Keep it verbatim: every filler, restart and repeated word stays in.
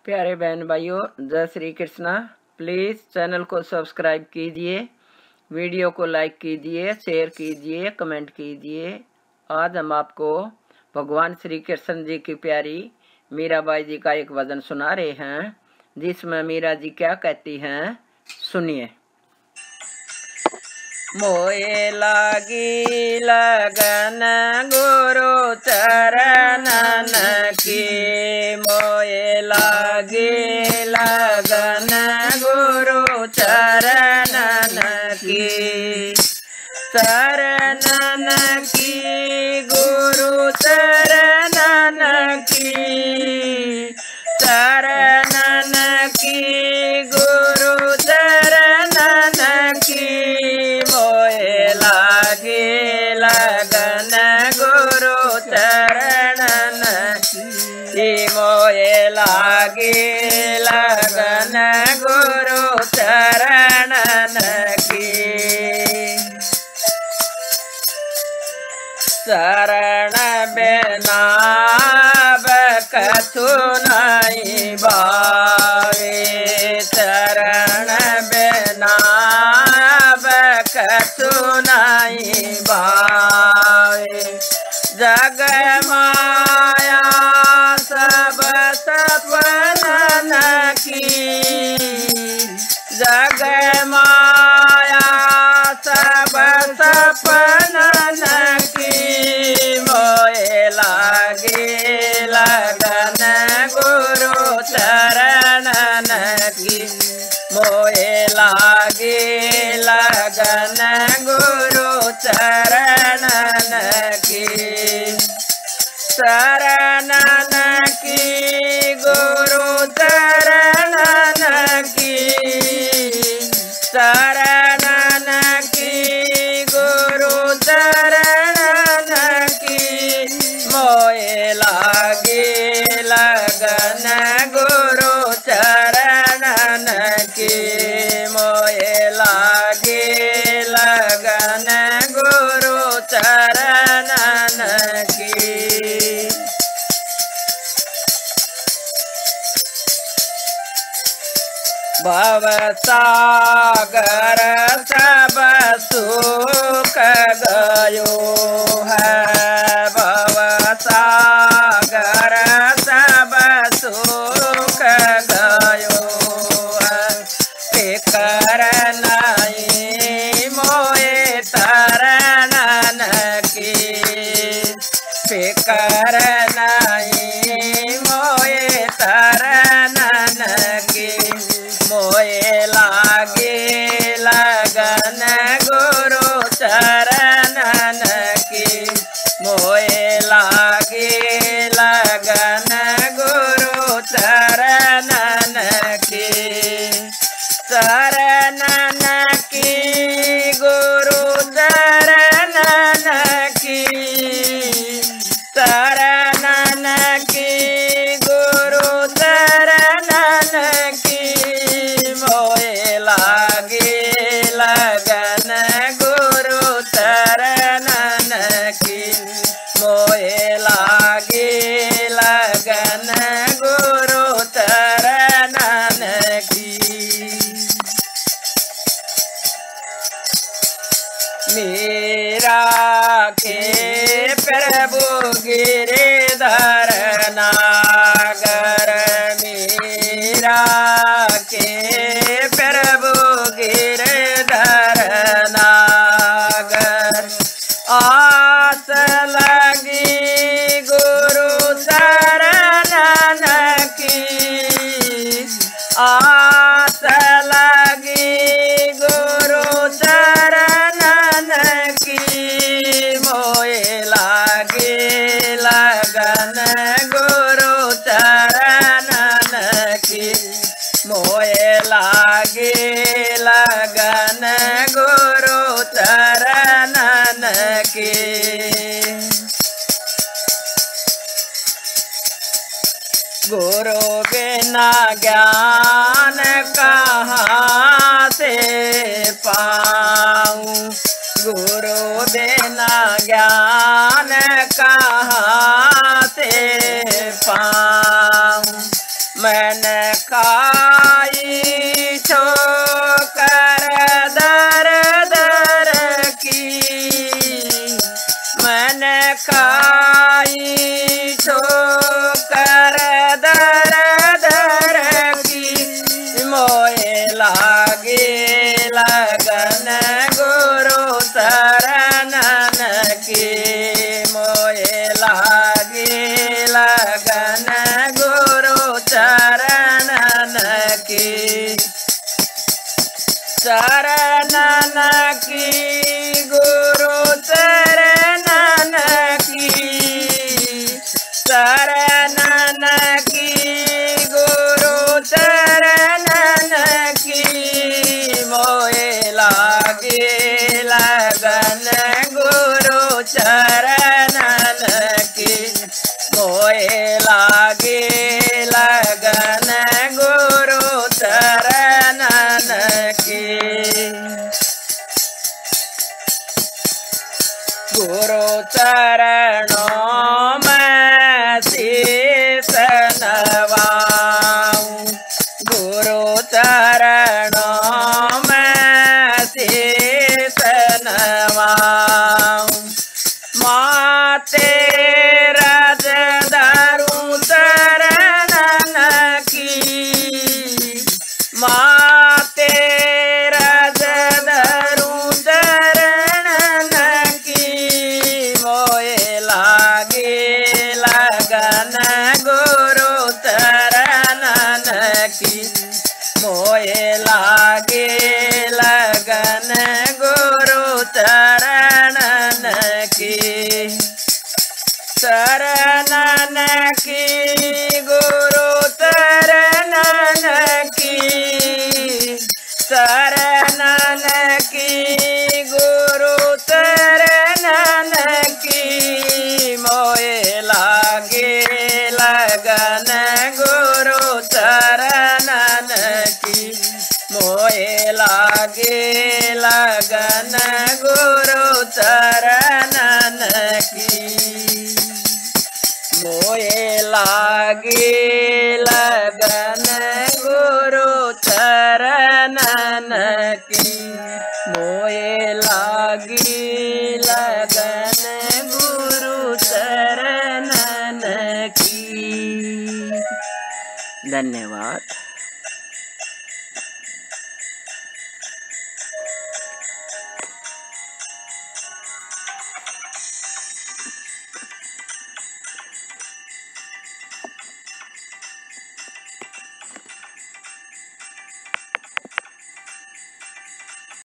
प्यारे बहन भाइयों, जय श्री कृष्णा। प्लीज़ चैनल को सब्सक्राइब कीजिए, वीडियो को लाइक कीजिए, शेयर कीजिए, कमेंट कीजिए। आज हम आपको भगवान श्री कृष्ण जी की प्यारी मीराबाई जी का एक भजन सुना रहे हैं, जिसमें मीरा जी क्या कहती हैं, सुनिए। मोए लागी लगन गुरु चरणन की, मोए लागी लगन गुरु चरणन की, चरणन की गुरु चरणन की, चरणन की गुरु चरणन की, मोए लागे लगन गुरु चरणन की, मोए लागे लगन गुरु चरणन की। शरण बिना कछु नहीं भावे, शरण बिना कछु नहीं भावे, जग माया सब सपनन की, जग माया सब सपनन की, मोए लागे लगन गुरु चरणन की, मोए लागे लगन गुरु चरणन की, चरणन की गुरु चरणन की, चरणन की गुरु चरणन की, मोए लागे लगन गुरु चरणन की, मोए लागे लगन गुरु चरणन की। भव सागर सब सुख गयो है, भव सागर सब सुख गयो है, फिकर नहीं मोए तरनन की, फिकर नहीं मोए तरनन की, मोए लागे लगन गुरु चरणन की, मोए लागे लगन गुरु चरणन की, चरणन की गुरु चरणन की, चरणन की गुरु चरणन की, मोए लागे लगन गुरु चरणन की, मोए लागे लगन गुरु चरणन की। मीरा के प्रभु गिरधर नागर, मीरा के प्रभु गिरधर नागर, आस लगी गुरु चरणन की, आस लगी गुरु चरणन की, मोए लागे लगन गुरु चरणन की, मोए लागे लगन गुरु चरणन की। गुरु बिना ज्ञान कहाँ से पाऊं, गुरु बिना ज्ञान कहाँ से पाऊं, मन खाई ठोकर दर दर की, मन खाई ठोकर दर दर की, मोए लागे लगन गुरु चरणन की, मोए लागे लगन गुरु चरणन की, चरणन की गुरु चरणन की, चरणन की गुरु चरणन की, मोए लागे लगन गुरु चरणन की, मोए लागे लगन गुरु चरणन की। गुरु चरणों में शीश नवाऊं, गुरु चरणों में शीश नवाऊं, माते रज धरूं चरणन की, माते रज धरूं चरणन की, मोए लागे लगन गुरु चरणन की, मोए लागे लगन गुरु चरणन की, चरणन की गुरु चरणन की, चरणन की गुरु चरणन की, मोए लागे लगन गुरु चरणन की, मोए लागे लगन गुरु चरणन की, मोए लागे लगन गुरु चरणन की, मोए लागे लगन गुरु चरणन की। धन्यवाद।